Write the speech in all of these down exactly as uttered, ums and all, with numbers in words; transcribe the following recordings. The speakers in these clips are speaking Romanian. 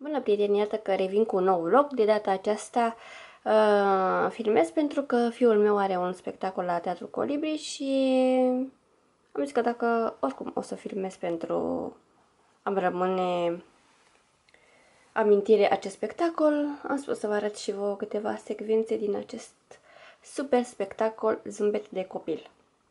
Bună prieteni, iată că revin cu un nou vlog. De data aceasta uh, filmez pentru că fiul meu are un spectacol la Teatrul Colibri și am zis că dacă oricum o să filmez pentru a rămâne amintire acest spectacol, am spus să vă arăt și vouă câteva secvențe din acest super spectacol Zâmbet de copil.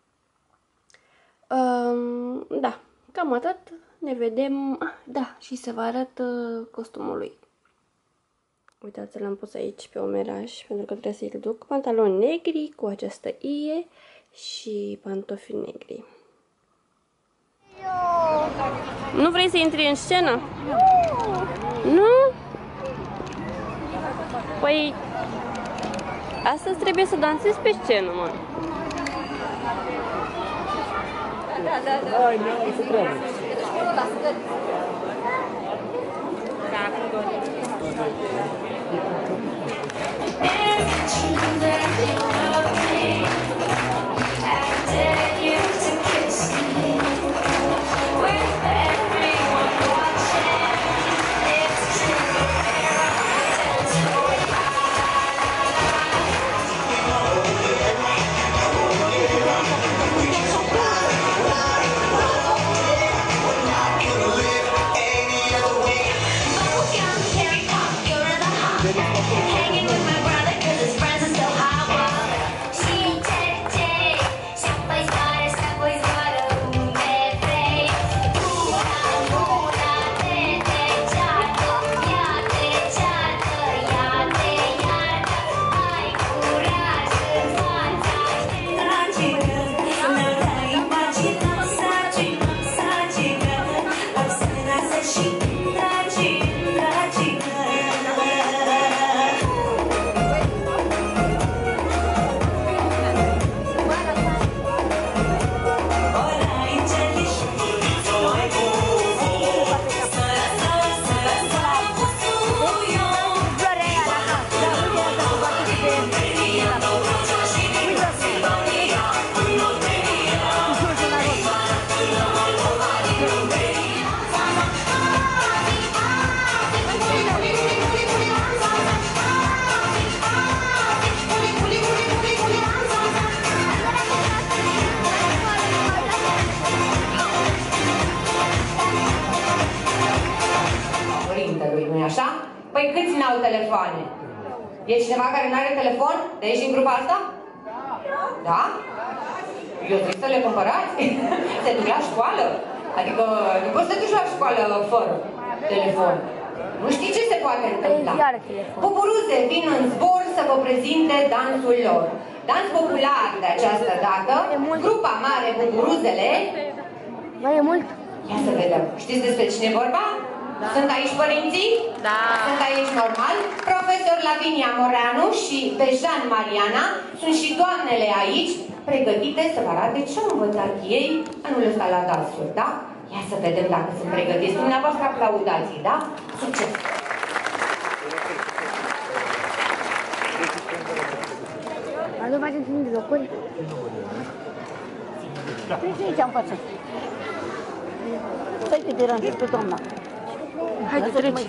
Uh, da, cam atât. Ne vedem, ah, da, și să vă arăt uh, costumul lui. Uitați, l-am pus aici pe omeraș, pentru că trebuie să-i duc. Pantaloni negri cu această ie și pantofi negri. Eu. Nu vrei să intri în scenă? Nu. Nu? Păi, astăzi trebuie să dansezi pe scenă, mă. Da, da, da. Hai, ne-am să treabă. Păi câți n-au telefoane? E cineva care nu are telefon? De aici din grupa asta? Da? Eu zic să le cumpărați? Se duc la școală? Adică nu poți să te duci la școală fără telefon. Nu știi ce se poate întâmpla. Buburuze vin în zbor să vă prezinte dansul lor. Dans popular de această dată, grupa mare Buburuzele. Mai e mult? Ia să vedem. Știți despre cine e vorba? Da. Sunt aici părinții? Da. Sunt aici normal. Profesor Lavinia Moreanu și Bejan Mariana. Sunt și doamnele aici, pregătite să vă arate ce au învățat ei anul ăsta la dansuri, da? Ia să vedem dacă sunt pregătiți. Dumneavoastră aplaudații, da? Succes! Nu mai sunt de locuri? Treci aici în față. Stai că deranjezi pe doamna. Hai că treci.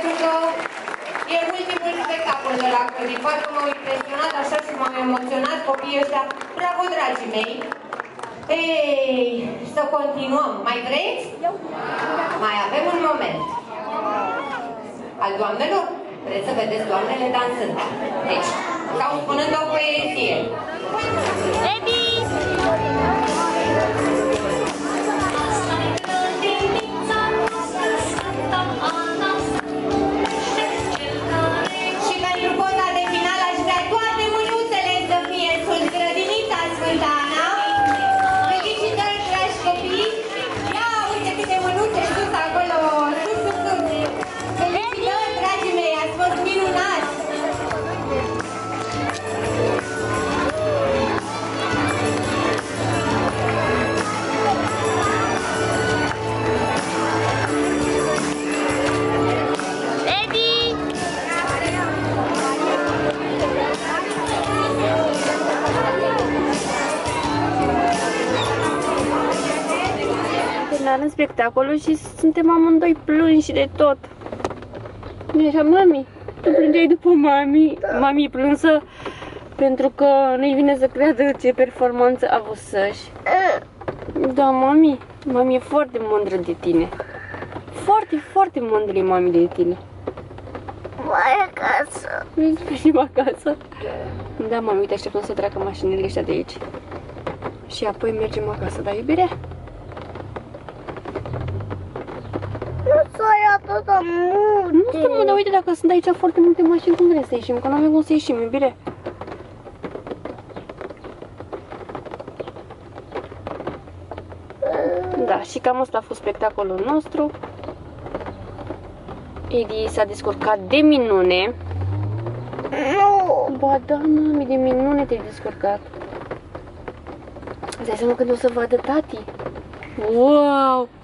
pentru că e ultimul spectacol de la Clădii. Parcă m-au impresionat așa și m-au emoționat copiii ăștia. Bravo, dragii mei! Ei, să continuăm. Mai vreți? Mai avem un moment. Al doamnelor? Vreți să vedeți doamnele dansând. Deci, sau spunând o poezie. Edi! Și pentru poza de final aș vrea toate mânuțele să fie în sus. Grădinița Sfânta Ana. Felicitări, dragi copii. Ia uite câte mânuțe sus acolo. Sus, sus, sus. Felicitări, dragii mei, ați fost minunați. În spectacolul și suntem amândoi plânși de tot. Nu așa, mami? Tu plângeai după mami? Mami e plânsă pentru că nu-i vine să creadă ce performanță a avut să-și. Da, mami. Mami e foarte mândră de tine. Foarte, foarte mândră e mami de tine. Mai acasă. Mergem acasă? Da, mami, uite, așteptăm să treacă mașinile ăștia de aici. Și apoi mergem acasă, da, iubire? Nu să ai atât de multe. Nu știu, mă, dar uite, dacă sunt aici foarte multe mașini, cum vrei să ieșim? Că nu avem cum să ieșim, iubire. Da, și cam asta a fost spectacolul nostru. Edi s-a descurcat de minune. Nu. Ba da, mami, de minune te-ai descurcat. Îți dai seama când o să vadă tati? Wow!